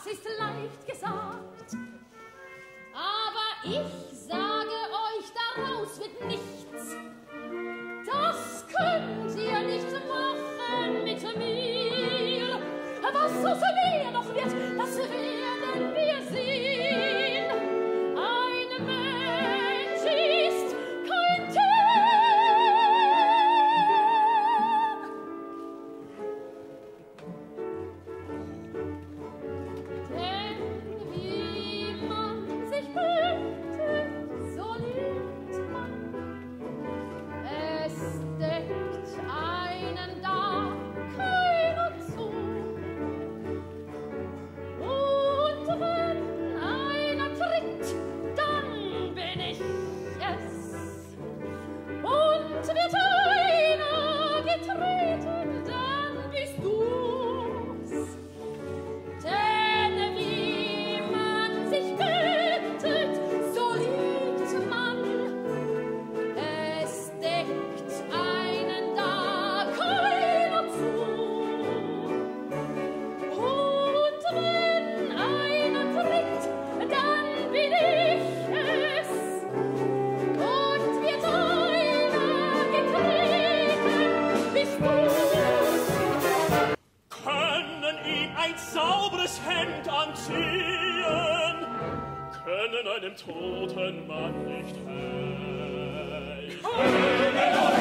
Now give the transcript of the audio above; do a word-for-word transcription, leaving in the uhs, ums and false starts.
das ist leicht gesagt. Aber ich sage euch, daraus wird nichts. Das könnt ihr nicht machen mit mir. Was aus mir noch wird, das werden wir sehen. Ein Mensch ist kein Tier. Denn wie man sich hütet, so lebt man. Es deckt einen da keiner zu. Und wenn einer tritt, dann bin ich es. Und wird einer getreten, dann bist du's. Denn wie man sich hütet, so liebt man. Es deckt einen da keiner zu. Und wenn einer tritt, dann bin ich es. Und wird einer getreten, bist du. Können ihn ein sauberes Hemd anziehen, können einem toten Mann nicht helfen.